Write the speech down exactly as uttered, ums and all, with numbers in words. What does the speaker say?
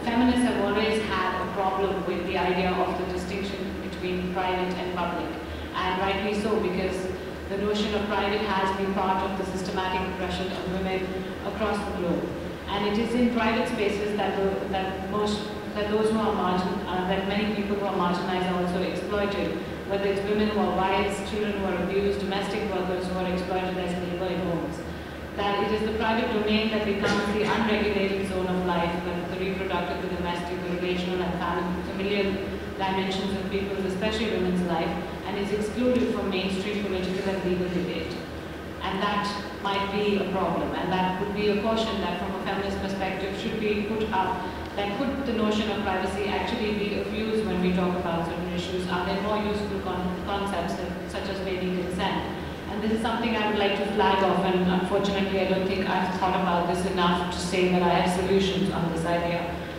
feminists have always had a problem with the idea of the distinction between private and public. And rightly so, because the notion of private has been part of the systematic oppression of women across the globe. And it is in private spaces that, the, that most that those who are margin, uh, that many people who are marginalized are also exploited, whether it's women who are wives, children who are abused, domestic workers who are exploited as labor in homes. That it is the private domain that becomes the unregulated zone of life, when the reproductive, the domestic, the relational and familial dimensions of people's, especially women's life, and is excluded from mainstream political and legal debate. And that might be a problem, and that would be a caution that from a feminist perspective should be put up, that could the notion of privacy actually be of use when we talk about certain issues? Are there more useful con concepts that, such as maybe consent? And this is something I would like to flag off, and unfortunately I don't think I've thought about this enough to say that I have solutions on this idea.